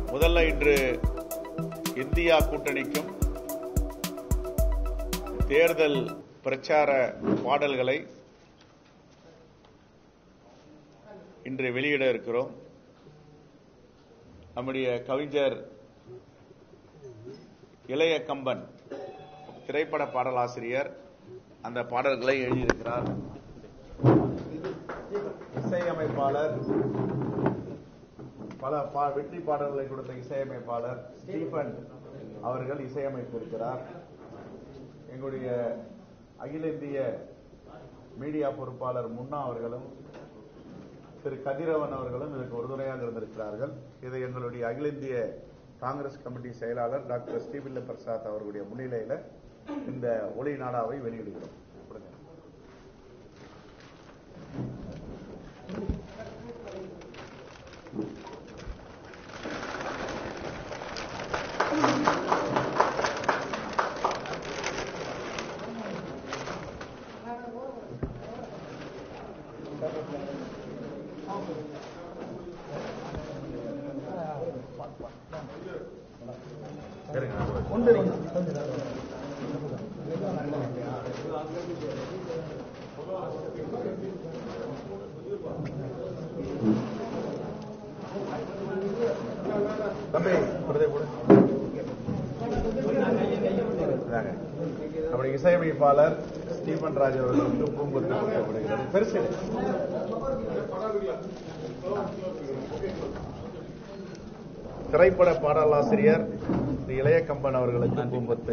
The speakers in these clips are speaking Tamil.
முதல்ல இன்று இந்தியா கூட்டணிக்கும் தேர்தல் பிரச்சார பாடல்களை இன்று வெளியிட இருக்கிறோம். நம்முடைய கவிஞர் இளைய கம்பன் திரைப்பட பாடலாசிரியர் அந்த பாடல்களை எழுதியிருக்கிறார். இசையமைப்பாளர், பல வெற்றி பாடல்களை கொடுத்த இசையமைப்பாளர் ஸ்டீபன் அவர்கள் இசையமைத்திருக்கிறார். எங்களுடைய அகில இந்திய மீடியா பொறுப்பாளர் முன்னா அவர்களும் திரு கதிரவன் அவர்களும் இதற்கு உறுதுணையாக இருந்திருக்கிறார்கள். இதை எங்களுடைய அகில இந்திய காங்கிரஸ் கமிட்டி செயலாளர் டாக்டர் ஸ்ரீவில்ல பிரசாத் அவர்களுடைய முன்னிலையில் இந்த ஒளி நாடாவை வெளியிடுகிறோம். நம்முடைய இசையமைப்பாளர் ஸ்டீபன் ராஜ் அவர்களுக்கு பூங்கொத்து கொடுக்கப்படுகிறது. பெருசு திரைப்பட பாடலாசிரியர் திரு இளைய கம்பன் அவர்களுக்கு பூங்கொத்து.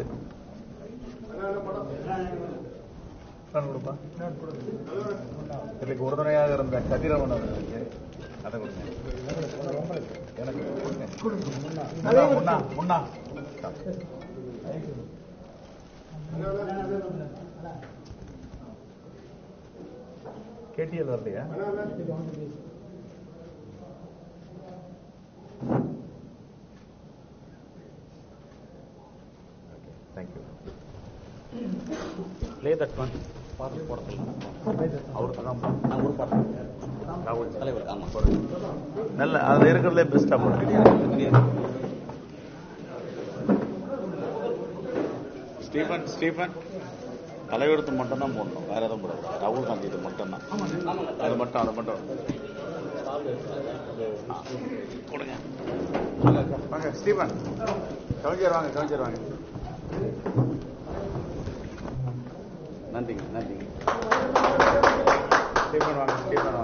இதுக்கு உறுதுணையாக இருந்த கதிரவன் அவர்களுக்கு அதை கொடுங்க. எனக்கு முன்னா கேட்டியல் வரலையா? தேங்க்யூ. Play that one. நல்ல அது இருக்கிறதுலே பெஸ்டா போட்டு ஸ்டீபன் தலைவருக்கு மட்டும் தான் போடணும், வேற எதுவும் போடாது. ராகுல் காந்தி இது மட்டும் தான், அதை மட்டும் கொடுங்க. வாங்க ஸ்டீபன், கவிஞர் வாங்க. நன்றிங்க. ஸ்டீபன் வாங்க.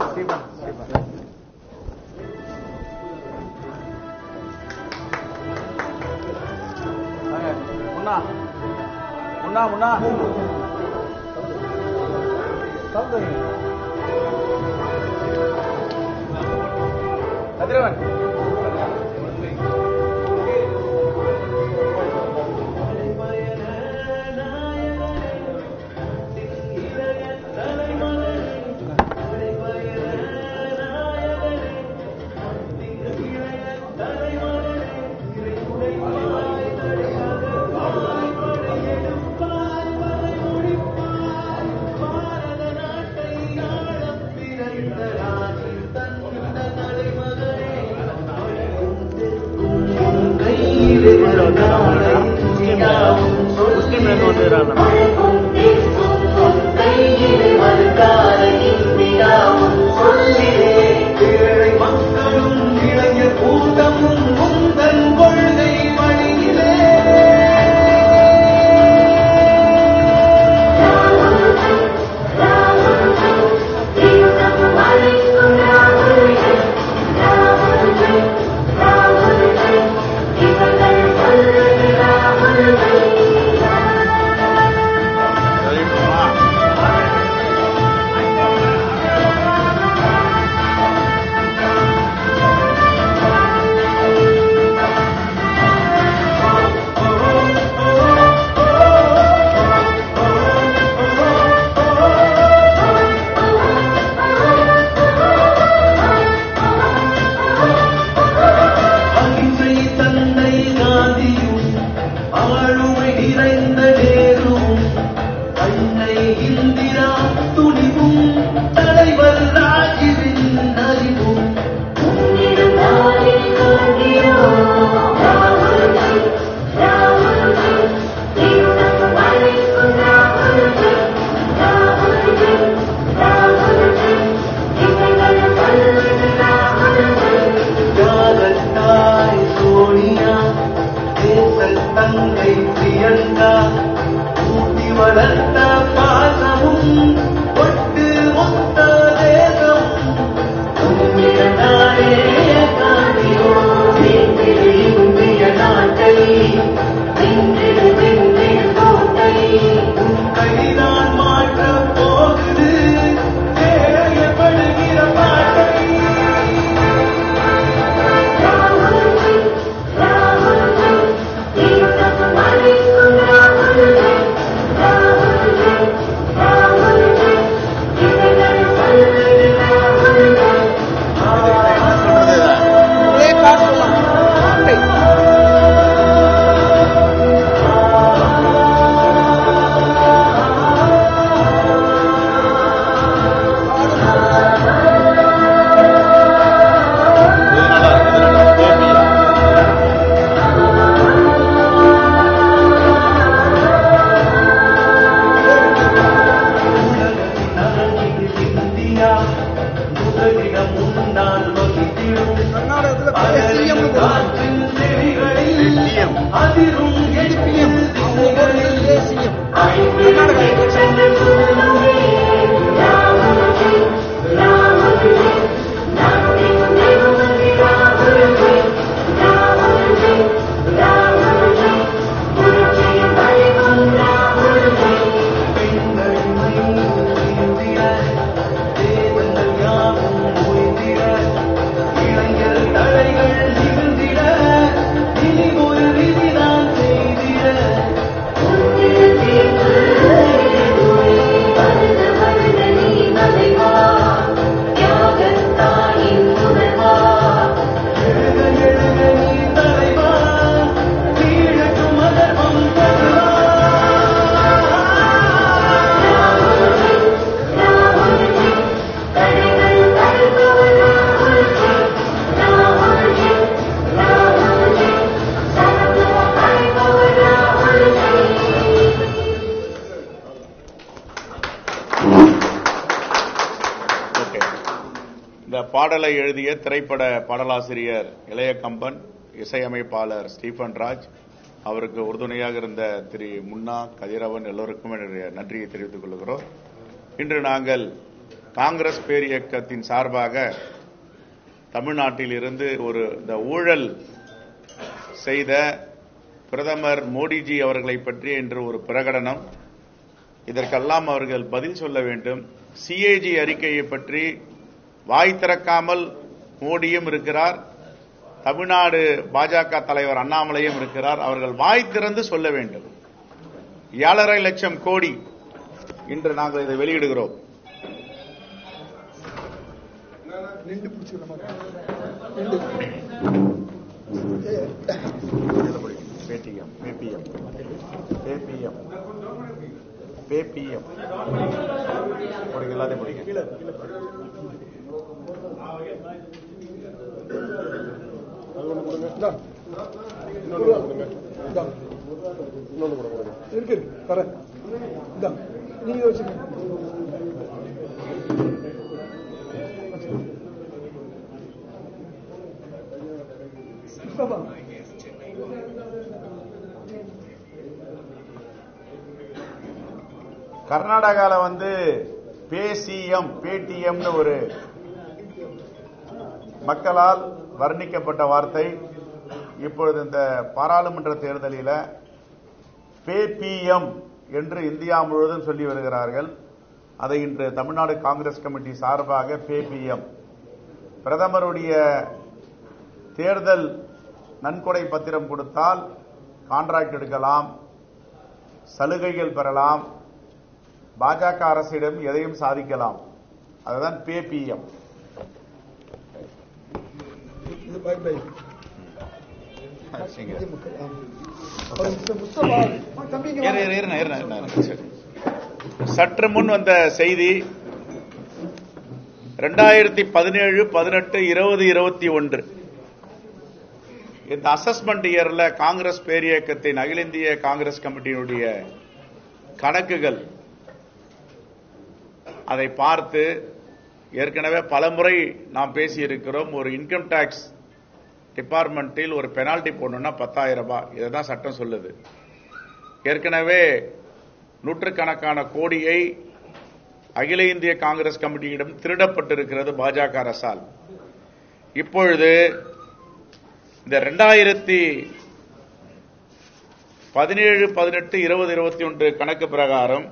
முன்னா கதிரவன் இந்த பாடலை எழுதிய திரைப்பட பாடலாசிரியர் இளைய கம்பன், இசையமைப்பாளர் ஸ்டீபன் ராஜ், அவருக்கு உறுதுணையாக இருந்த திரு முன்னா, கதிரவன், எல்லோருக்கும் என்னுடைய நன்றியை தெரிவித்துக் கொள்கிறோம். இன்று நாங்கள் காங்கிரஸ் பேரியக்கத்தின் சார்பாக தமிழ்நாட்டில் இருந்து இந்த ஊழல் செய்த பிரதமர் மோடிஜி அவர்களை பற்றி இன்று ஒரு பிரகடனம், இதற்கெல்லாம் அவர்கள் பதில் சொல்ல வேண்டும். சிஏஜி அறிக்கையை பற்றி வாய் திறக்காமல் மோடியும் இருக்கிறார், தமிழ்நாடு பாஜக தலைவர் அண்ணாமலையும் இருக்கிறார். அவர்கள் வாய் திறந்து சொல்ல வேண்டும். 7.5 லட்சம் கோடி இன்று நாங்கள் இதை வெளியிடுகிறோம். பேடிஎம், பேபிஎம், பேபிஎம், பேபிஎம் படிக்க, எல்லாத்தையும் படிக்க. இருக்கு தரேன், நீங்க வச்சுக்க. கர்நாடகால பேசிஎம், பேடிஎம் ஒரு மக்களால் வர்ணிக்கப்பட்ட வார்த்தை இப்பொழுது இந்த பாராளுமன்ற தேர்தலில் பேபிஎம் என்று இந்தியா முழுவதும் சொல்லி வருகிறார்கள். அதை இன்று தமிழ்நாடு காங்கிரஸ் கமிட்டி சார்பாக பேபிஎம், பிரதமருடைய தேர்தல் நன்கொடை பத்திரம் கொடுத்தால் கான்ட்ராக்ட் எடுக்கலாம், சலுகைகள் பெறலாம், பாஜக அரசிடம் எதையும் சாதிக்கலாம். அதுதான் பேபிஎம். சற்று முன் வந்த செய்தி 2017, 18, 20, 21 இந்த அசஸ்மெண்ட் இயர்ல காங்கிரஸ் பேரியக்கத்தின் அகில இந்திய காங்கிரஸ் கமிட்டியினுடைய கணக்குகள் அதை பார்த்து ஏற்கனவே பலமுறை நாம் பேசியிருக்கிறோம். ஒரு இன்கம் டாக்ஸ் டிபார்ட்மெண்டில் ஒரு பெனால்டி போடணும்னா 10,000 ரூபாய், இதுதான் சட்டம் சொல்லுது. ஏற்கனவே நூற்றுக்கணக்கான கோடியை அகில இந்திய காங்கிரஸ் கமிட்டியிடம் திருடப்பட்டிருக்கிறது பாஜக அரசால். இப்பொழுது இந்த 2017, 18, 20, 21 கணக்கு பிரகாரம்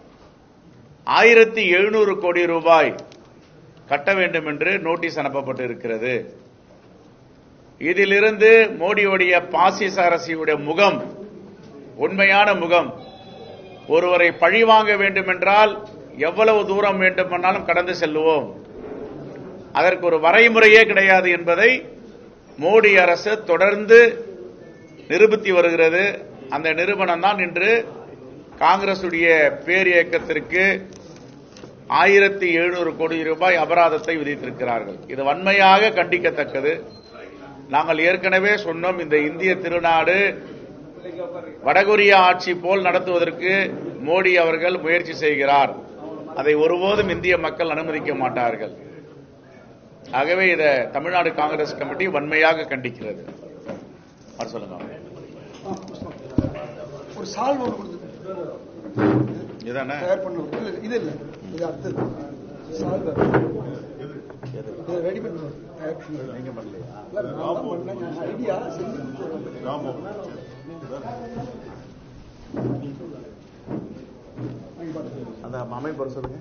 1,700 கோடி ரூபாய் கட்ட வேண்டும் என்று நோட்டீஸ் அனுப்பப்பட்டு இருக்கிறது. இதிலிருந்து மோடியுடைய பாசிச அரசியுடைய முகம், உண்மையான முகம், ஒருவரை பழிவாங்க வேண்டும் என்றால் எவ்வளவு தூரம் வேண்டுமானாலும் கடந்து செல்லுவோம், அதற்கு ஒரு வரைமுறையே கிடையாது என்பதை மோடி அரசு தொடர்ந்து நிரூபித்து வருகிறது. அந்த நிரூபணம் தான் இன்று காங்கிரசுடைய பேரியக்கத்திற்கு 1,700 கோடி ரூபாய் அபராதத்தை விதித்திருக்கிறார்கள். இது வன்மையாக கண்டிக்கத்தக்கது. நாங்கள் ஏற்கனவே சொன்னோம், இந்த இந்திய திருநாடு வடகொரியா ஆட்சி போல் நடத்துவதற்கு மோடி அவர்கள் முயற்சி செய்கிறார். அதை ஒருபோதும் இந்திய மக்கள் அனுமதிக்க மாட்டார்கள். ஆகவே இதை தமிழ்நாடு காங்கிரஸ் கமிட்டி வன்மையாக கண்டிக்கிறது. சொல்லுங்க. ஒரு சால்வ் ஒன்று கொடுத்துட்டு இதானே தயார் பண்ணுவோம். இல்ல இது இல்ல, இது அடுத்தது சால்வ் இதை ரெடி பண்ணுவோம். நீங்க பண்ணலையா? ஐடியா அந்த அமைப்பு சொல்லுங்க.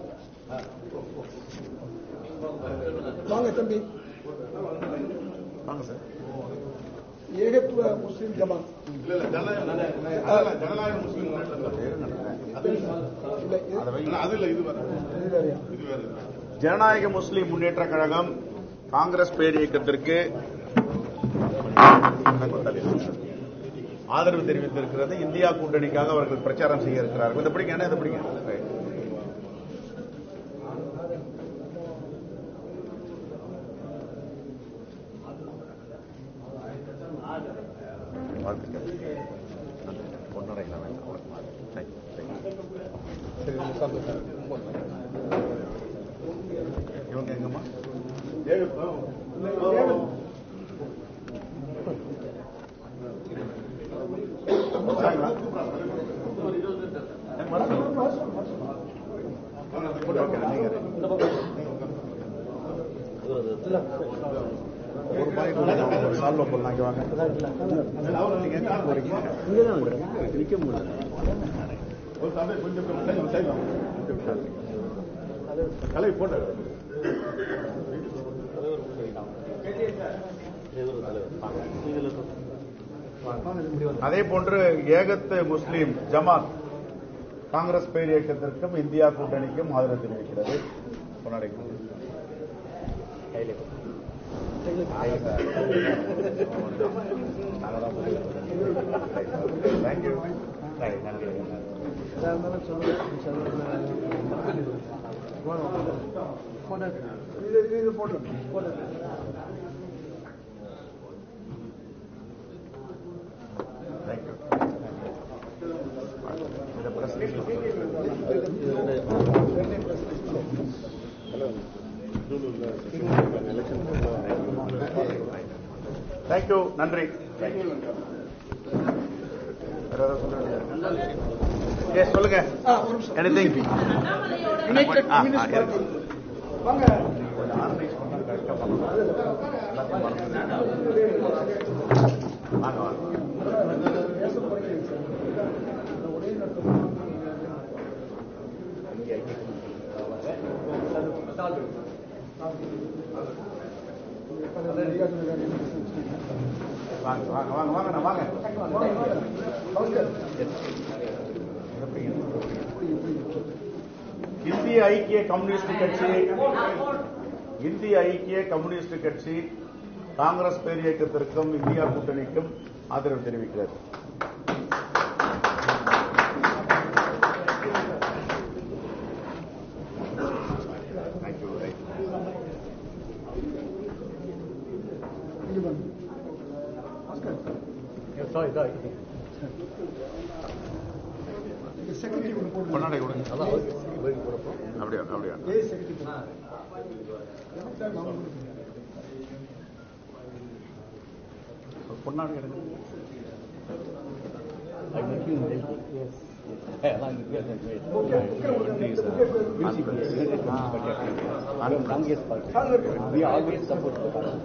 வாங்க தம்பி, வாங்க சார். ஏகத்துவ முஸ்லிம் ஜமாத் ஜனநாயக முஸ்லிம் ஜனநாயக முஸ்லிம் முன்னேற்ற கழகம் காங்கிரஸ் பேர் இயக்கத்திற்கு ஆதரவு தெரிவித்திருக்கிறது. இந்தியா கூட்டணிக்காக அவர்கள் பிரச்சாரம் செய்ய இருக்கிறார்கள். இதை பிடிங்க, என்ன இதை பிடிங்க. இவங்க எங்கம்மா? ஒரு பாய் சால்வ் பண்ணலாம். வாங்க, நீங்க நிக்க முடியல. கலை போட்ட அதே போன்று ஏகத்து முஸ்லிம் ஜமாத் காங்கிரஸ் பேர் இயக்கத்திற்கும் இந்தியா கூட்டணிக்கும் ஆதரவு தெரிவிக்கிறது. தேங்க்யூ. தேங்க்யூ, நன்றி. சொல்லுங்க. எனிதிங் யுனைடெட் கம்யூனிஸ்ட் பார்ட்டி வாங்க. இந்திய ஐக்கிய கம்யூனிஸ்ட் கட்சி காங்கிரஸ் பேர் இயக்கத்திற்கும் இந்தியா கூட்டணிக்கும் ஆதரவு தெரிவிக்கிறது. பொன்னாடை கொடுங்க. அப்படியா அப்படியா பொன்னாடை எடுங்க. Congress party. We always support the party.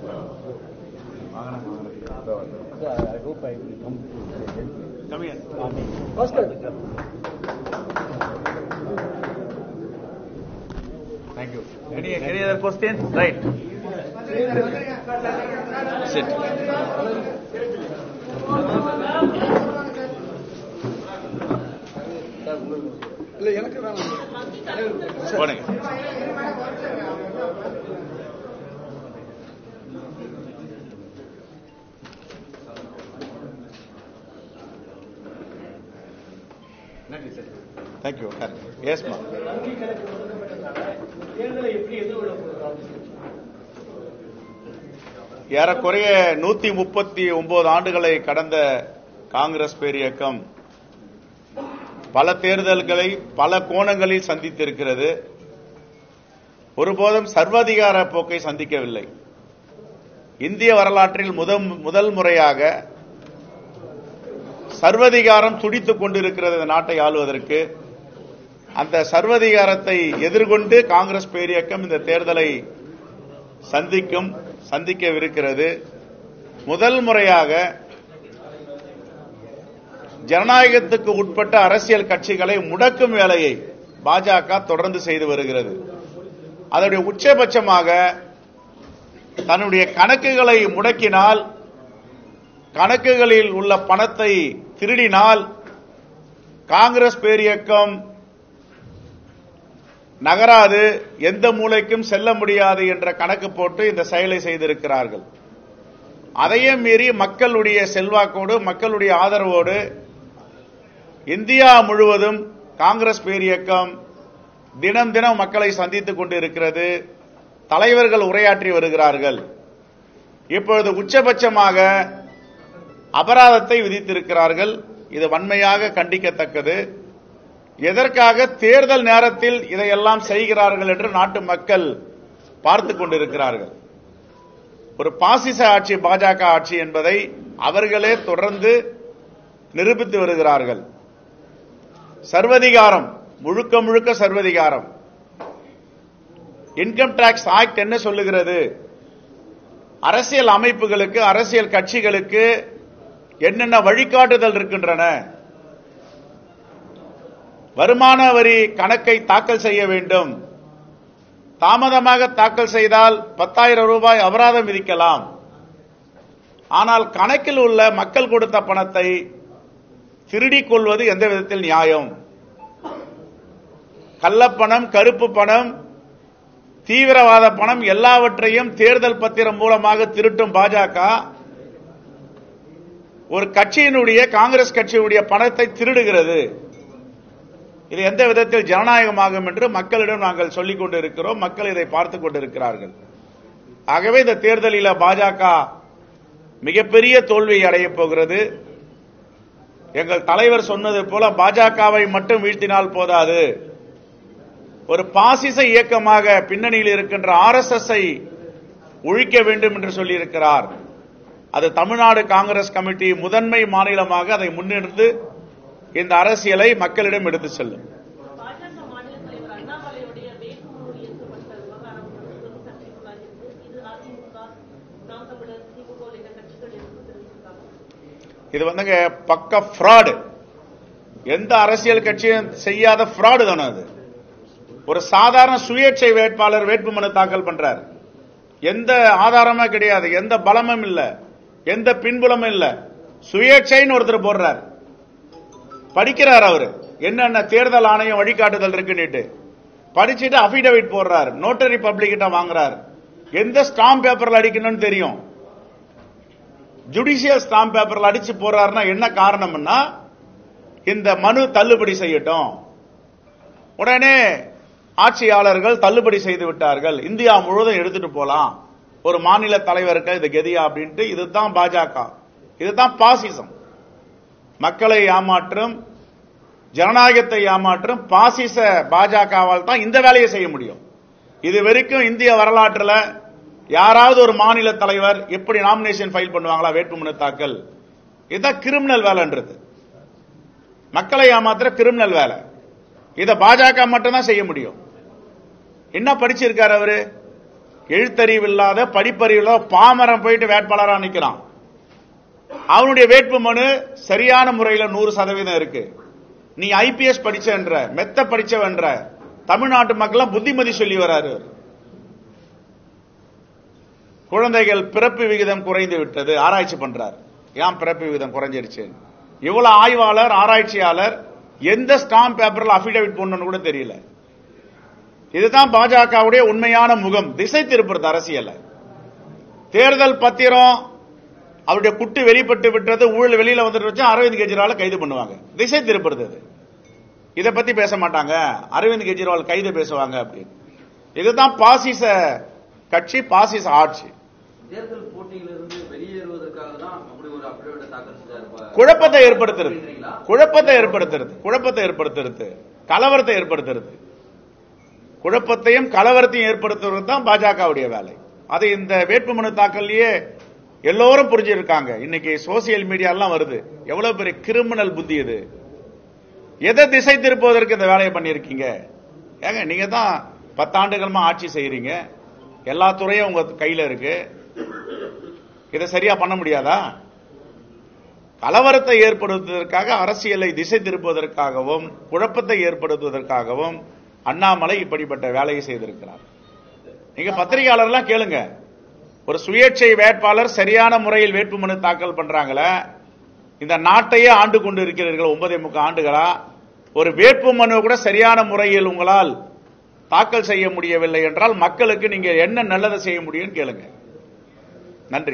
So I hope I will come to help. Come here. Oscar. Thank you. Any other question? Right. Sit. இல்ல எனக்கு வேணாம். போடுங்க. Thank you. Yes, ma'am. ஏறக்குறைய 139 ஆண்டுகளை கடந்த காங்கிரஸ் பேர் இயக்கம் பல தேர்தல்களை பல கோணங்களில் சந்தித்திருக்கிறது. ஒருபோதும் சர்வாதிகார போக்கை சந்திக்கவில்லை. இந்திய வரலாற்றில் முதல் முறையாக சர்வதிகாரம் துடித்துக் கொண்டிருக்கிறது இந்த நாட்டை ஆளுவதற்கு. அந்த சர்வதிகாரத்தை எதிர்கொண்டு காங்கிரஸ் பேரியக்கம் இந்த தேர்தலை சந்திக்கவிருக்கிறது. முதல் முறையாக ஜனநாயகத்துக்கு உட்பட்ட அரசியல் கட்சிகளை முடக்கும் வேலையை பாஜக தொடர்ந்து செய்து வருகிறது. அதனுடைய உச்சபட்சமாக தன்னுடைய கணக்குகளை முடக்கினால், கணக்குகளில் உள்ள பணத்தை திருடினால் காங்கிரஸ் பேரியக்கம் நகராது, எந்த மூலைக்கும் செல்ல முடியாது என்ற கணக்கு போட்டு இந்த செயலை செய்திருக்கிறார்கள். அதையும் மீறி மக்களுடைய செல்வாக்கோடு, மக்களுடைய ஆதரவோடு இந்தியா முழுவதும் காங்கிரஸ் பேரியக்கம் தினம் தினம் மக்களை சந்தித்துக் கொண்டிருக்கிறது. தலைவர்கள் உரையாற்றி வருகிறார்கள். இப்பொழுது உச்சபட்சமாக அபராதத்தை விதித்திருக்கிறார்கள். இது வன்மையாக கண்டிக்கத்தக்கது. எதற்காக தேர்தல் நேரத்தில் இதையெல்லாம் செய்கிறார்கள் என்று நாட்டு மக்கள் பார்த்துக் கொண்டிருக்கிறார்கள். ஒரு பாசிச ஆட்சி பாஜக ஆட்சி என்பதை அவர்களே தொடர்ந்து நிரூபித்து வருகிறார்கள். சர்வதிகாரம், முழுக்க முழுக்க சர்வதிகாரம். இன்கம் டாக்ஸ் ஆக்ட் என்ன சொல்லுகிறது? அரசியல் அமைப்புகளுக்கு, அரசியல் கட்சிகளுக்கு என்னென்ன வழிகாட்டுதல் இருக்கின்றன? வருமான வரி கணக்கை தாக்கல் செய்ய வேண்டும். தாமதமாக தாக்கல் செய்தால் 10,000 ரூபாய் அபராதம் விதிக்கலாம். ஆனால் கணக்கில் உள்ள மக்கள் கொடுத்த பணத்தை திருடிக் கொள்வது எந்த விதத்தில் நியாயம்? கள்ளப்பணம், கருப்பு பணம், தீவிரவாத பணம் எல்லாவற்றையும் தேர்தல் பத்திரம் மூலமாக திருட்டும் பாஜக ஒரு கட்சியினுடைய, காங்கிரஸ் கட்சியினுடைய பணத்தை திருடுகிறது. இது எந்த விதத்தில் ஜனநாயகமாகும் என்று மக்களிடம் நாங்கள் சொல்லிக் கொண்டிருக்கிறோம். மக்கள் இதை பார்த்துக் கொண்டிருக்கிறார்கள். ஆகவே இந்த தேர்தலில் பாஜக மிகப்பெரிய தோல்வியை அடையப் போகிறது. எங்கள் தலைவர் சொன்னது போல பாஜகவை மட்டும் வீழ்த்தினால் போதாது, ஒரு பாசிச இயக்கமாக பின்னணியில் இருக்கின்ற RSS ஒழிக்க வேண்டும் என்று சொல்லியிருக்கிறார். அது தமிழ்நாடு காங்கிரஸ் கமிட்டி முதன்மை மாநிலமாக அதை முன்னிறுத்து இந்த அரசியலை மக்களிடம் எடுத்து செல்லும். பாஜக மாநில தலைவர் அண்ணாமலையுடைய வேட்புமனு ஏற்கப்பட்ட விவகாரம் சர்ச்சைக்குள்ளாகிறது. இது அதிமுக, நாம் தமிழர், திமுக உள்ளிட்ட கட்சிகள் எதிர்ப்பு தெரிவித்திருக்காங்க. இது வந்துங்க பக்க ஃப்ராடு. எந்த அரசியல் கட்சியும் செய்யாத ஃப்ராடு தானே அது. ஒரு சாதாரண சுயேட்சை வேட்பாளர் வேட்புமனு தாக்கல் பண்றார். எந்த ஆதாரமே கிடையாது, எந்த பலமும் இல்ல, எந்த பின்புலமும் இல்ல. சுயேட்சைன்னு ஒருத்தர் போடுறார். படிக்கிறார் அவரு, என்னென்ன தேர்தல் ஆணையம் வழிகாட்டுதல் இருக்குன்னு படிச்சுட்டு அபிடவிட் போடுறார். நோட்டரி பப்ளிக் கிட்ட வாங்குறார். எந்த ஸ்டாம்ப் பேப்பர்ல அடிக்கணும்னு தெரியும். ஜுடிஷியல் ஸ்டாம்ப் பேப்பர்ல அடிச்சு போறாருன்னா என்ன காரணம்னா, இந்த மனு தள்ளுபடி செய்யட்டும். உடனே ஆட்சியாளர்கள் தள்ளுபடி செய்து விட்டார்கள். இந்தியா முழுவதும் எடுத்துட்டு போலாம். ஒரு மாநில தலைவருக்கு இது கதியா அப்படின்ட்டு. இதுதான் பாஜக, இதுதான் பாசிசம். மக்களை ஏமாற்றும், ஜனநாயகத்தை ஏமாற்றும் பாசிச பாஜகவால் தான் இந்த வேலையை செய்ய முடியும். இது வரைக்கும் இந்திய வரலாற்றில் யாராவது ஒரு மாநில தலைவர் எப்படி நாமினேஷன் ஃபைல் பண்ணுவாங்களா? வேட்புமனு தாக்கல். இதுதான் கிரிமினல் வேலைன்றது. மக்களை ஏமாத்துற கிரிமினல் வேலை. இதை பாஜக மட்டும்தான் செய்ய முடியும். என்ன படிச்சிருக்காரு அவரு? எழுத்தறிவு இல்லாத, படிப்பறிவு இல்லாத பாமரம் போயிட்டு வேட்பாளராக நிற்கிறான். அவனுடைய வேட்புமனு சரியான முறையில் 100% இருக்கு. நீ IPS படிச்சன்ற, மெத்த படிச்சவன்ற, தமிழ்நாட்டு மக்கள் புத்திமதி சொல்லி வராரு. குழந்தைகள் பிறப்பு விகிதம் குறைந்து விட்டது, ஆராய்ச்சி பண்றார். ஏன் பிறப்பு விகிதம் குறைஞ்சிருச்சு? இவ்வளவு ஆய்வாளர், ஆராய்ச்சியாளர் எந்த ஸ்டாம்ப் பேப்பர்ல அபிடவிட் போடணும்னு கூட தெரியல. இதுதான் பாஜகவுடைய உண்மையான முகம். திசை திருப்புறது அரசியல். தேர்தல் பத்திரம் அவருடைய குட்டு வெளிப்பட்டு விட்டது, ஊழல் வெளியில வந்துட்டு அரவிந்த் கெஜ்ரிவாலை கைது பண்ணுவாங்க. திசை திருப்புறது. இதை பத்தி பேச மாட்டாங்க. அரவிந்த் கெஜ்ரிவால் கைது பேசுவாங்க அப்படின்னு. இதுதான் பாசிச கட்சி, பாசிச ஆட்சி. தேர்தல் போட்டியிலிருந்து வெளியேறுவதற்காக தான் அப்படி ஒரு அபிடவிட் தாக்கல் செஞ்சார். குழப்பத்தை ஏற்படுத்துறது, குழப்பத்தை ஏற்படுத்துறது, குழப்பத்தை ஏற்படுத்துறது, கலவரத்தை ஏற்படுத்துறது. குழப்பத்தையும் கலவரத்தையும் ஏற்படுத்துவது தான் பாஜகவுடைய வேலை. அது இந்த வேட்புமனு தாக்கல்லையே எல்லோரும் புரிஞ்சிருக்காங்க. இன்னைக்கு சோசியல் மீடியா எல்லாம் வருது. எவ்வளவு பெரிய கிரிமினல் புத்தி இது. எதை திசை திருப்புவதற்கு இந்த வேலையை பண்ணிருக்கீங்க? ஏங்க நீங்க தான் 10 ஆண்டுகளமா ஆட்சி செய்யறீங்க, எல்லா துறையும் உங்க கையில இருக்கு. இதை சரியா பண்ண முடியாதா? கலவரத்தை ஏற்படுத்துவதற்காக, அரசியலை திசை திருப்புவதற்காகவும், குழப்பத்தை ஏற்படுத்துவதற்காகவும் அண்ணாமலை இப்படிப்பட்ட வேலையை செய்திருக்கிறார். நீங்க பத்திரிகையாளர்லாம் கேளுங்க. ஒரு சுயேட்சை வேட்பாளர் சரியான முறையில் வேட்புமனு தாக்கல் பண்றாங்களே, இந்த நாட்டையே ஆண்டு கொண்டு இருக்கிறீர்கள் 9.25 ஆண்டுகளா. ஒரு வேட்புமனு கூட சரியான முறையில் உங்களால் தாக்கல் செய்ய முடியவில்லை என்றால் மக்களுக்கு நீங்க என்ன நல்லதை செய்ய முடியும் கேளுங்க. நன்றி.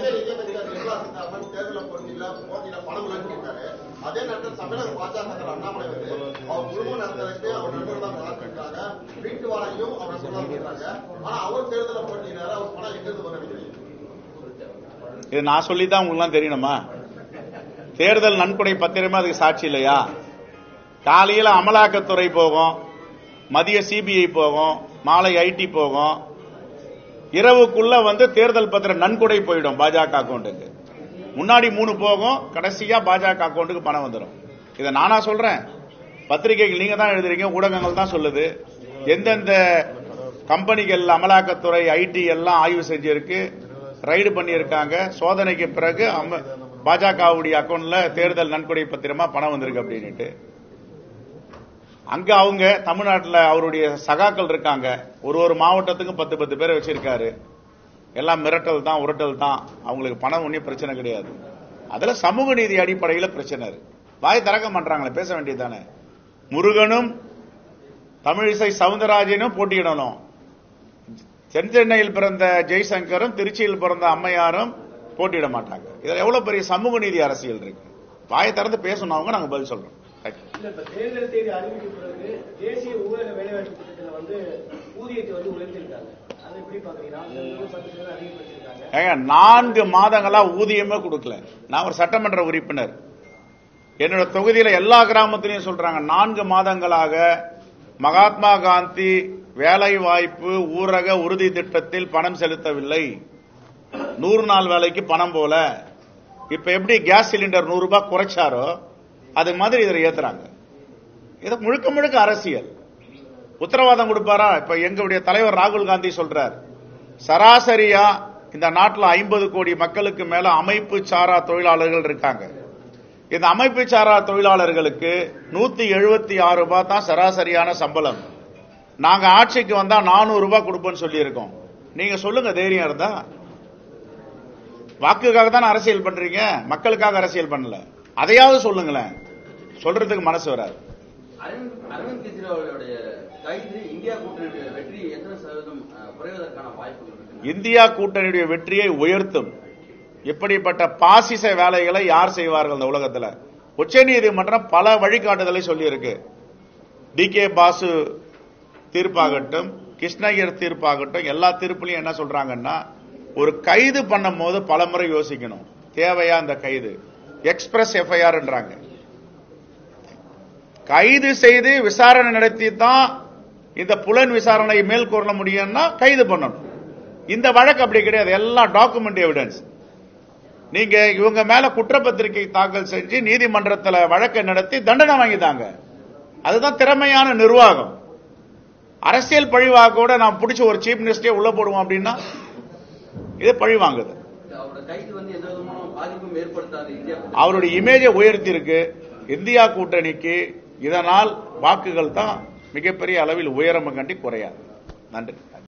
அதே நேரத்தில் தமிழக பாஜக அண்ணாமலை அவர் குழுமம் நடத்துறதுக்கு அவர் நண்பர்கள் தான் நடத்திருக்காங்க, வீட்டு வாழையும் அவர் சொல்லிருக்காங்க. ஆனா அவர் தேர்தலை போட்டியினாரு, அவர் பணம் எங்கிருந்து வர நினைக்கிறீங்க? இது நான் சொல்லித்தான் உங்களுக்கு தெரியணுமா? தேர்தல் நன்கொடை பத்திரமே அதுக்கு சாட்சி இல்லையா? காலையில அமலாக்கத்துறை போகும், மதிய சிபிஐ போகும், மாலை ஐடி போகும், இரவுக்குள்ள தேர்தல் பத்திர நன்கொடை போயிடும் பாஜக அக்கௌண்ட்டுக்கு. முன்னாடி 3 போகும், கடைசியா பாஜக அக்கௌண்ட்டுக்கு பணம் வந்துடும். இதை நானா சொல்றேன்? பத்திரிகைகள் நீங்க தான் எழுதுறீங்க, ஊடகங்கள் தான் சொல்லுது. எந்தெந்த கம்பெனிகள் அமலாக்கத்துறை ஐடி எல்லாம் ஆய்வு செஞ்சிருக்கு, ரைடு பண்ணியிருக்காங்க, சோதனைக்கு பிறகு பாஜகவுடைய அக்கௌண்ட்ல தேர்தல் நன்கொடை பத்திரமா பணம் வந்திருக்கு அப்படின்ட்டு. அங்க அவங்க தமிழ்நாட்டில் அவருடைய சகாக்கள் இருக்காங்க, ஒரு மாவட்டத்துக்கும் 10 பேரை வச்சிருக்காரு. எல்லாம் மிரட்டல் தான், உரட்டல் தான். அவங்களுக்கு பணம் ஒன்றும் பிரச்சனை கிடையாது. அதுல சமூக நீதி அடிப்படையில் பிரச்சனை இருக்கு. வாய் திறக்க மாட்டாங்களே, பேச வேண்டியதுதானே. முருகனும் தமிழிசை சவுந்தரராஜனும் போட்டியிடணும். சென்னையில் பிறந்த ஜெய்சங்கரும் திருச்சியில் பிறந்த அம்மையாரும் போட்டியிட மாட்டாங்க. இதுல எவ்வளவு பெரிய சமூக நீதி அரசியல் இருக்கு. வாயை திறந்து பேசணும், அவங்க நாங்க பதில் சொல்றோம். தேர்தல் தேதி அறிவிக்க பிறகு தேசிய ஊரக வேலைவாய்ப்பு திட்டத்தில் ஊதியத்தை உயர்த்திருக்காங்க. அதை எப்படி பாக்குறீங்க? 4 மாதங்களா ஊதியமே கொடுக்கல. நான் ஒரு சட்டமன்ற உறுப்பினர், என்னோட தொகுதியில எல்லா கிராமத்திலையும் சொல்றாங்க, 4 மாதங்களாக மகாத்மா காந்தி வேலை வாய்ப்பு ஊரக உறுதி திட்டத்தில் பணம் செலுத்தவில்லை. 100 நாள் வேலைக்கு பணம் போல. இப்ப எப்படி கேஸ் சிலிண்டர் 100 ரூபாய் குறைச்சாரோ அது மாதிரி இதை ஏத்துறாங்க. இது முழுக்க முழுக்க அரசியல். உத்தரவாதம் கொடுப்பாரா? இப்ப எங்களுடைய தலைவர் ராகுல் காந்தி சொல்றார், சராசரியா இந்த நாட்டில் 50 கோடி மக்களுக்கு மேல அமைப்பு சாரா தொழிலாளர்கள் இருக்காங்க. இந்த அமைப்பு சாரா தொழிலாளர்களுக்கு 176 ரூபாய் தான் சராசரியான சம்பளம். நாங்க ஆட்சிக்கு வந்தா 400 ரூபாய் கொடுப்போம்னு சொல்லி இருக்கோம். நீங்க சொல்லுங்க, தைரியம் இருந்தா. வாக்குக்காக தான் அரசியல் பண்றீங்க, மக்களுக்காக அரசியல் பண்ணல. அதையாவது சொல்லுங்களேன். சொல்றதுக்கு மனசு வராது. அரவிந்த் கெஜ்ரிவாலுடைய கைது இந்தியா கூட்டணியுடைய வெற்றி எத்தனை சதவீதம் குறைவதற்கான வாய்ப்புகள் இருக்கு? இந்தியா கூட்டணியுடைய வெற்றியை உயர்த்தும். இப்படிப்பட்ட பாசிச வேலைகளை யார் செய்வார்கள் இந்த உலகத்தில்? உச்சநீதிமன்றம் பல வழிகாட்டுதலை சொல்லி இருக்கு. டி.கே. பாசு தீர்ப்பாகட்டும், கிருஷ்ணகிரி தீர்ப்பாகட்டும், எல்லா தீர்ப்புலையும் என்ன சொல்றாங்கன்னா, ஒரு கைது பண்ணும் போது பல முறை யோசிக்கணும், தேவையா இந்த கைது. எக்ஸ்பிரஸ் எஃப்ஐஆர் என்றாங்க. கைது செய்து விசாரணை நடத்தி தான் இந்த புலன் விசாரணை மேற்கொள்ள முடியும்னா கைது பண்ணணும். இந்த வழக்கு அப்படி கிடையாது, எல்லாம் டாக்குமெண்ட் எவிடன்ஸ். நீங்க இவங்க மேல குற்றப்பத்திரிகை தாக்கல் செஞ்சு நீதிமன்றத்தில் வழக்கை நடத்தி தண்டனை வாங்கிட்டாங்க. அதுதான் திறமையான நிர்வாகம். அரசியல் பழிவாக நாம் பிடிச்ச ஒரு சீஃப் மினிஸ்டரே உள்ள போடுவோம் அப்படின்னா இது பழி வாங்குது. அவருடைய இமேஜை உயர்த்தி இருக்கு இந்தியா கூட்டணிக்கு. இதனால் வாக்குகள் தான் மிகப்பெரிய அளவில் உயரம் கண்டி குறையாது. நன்றி.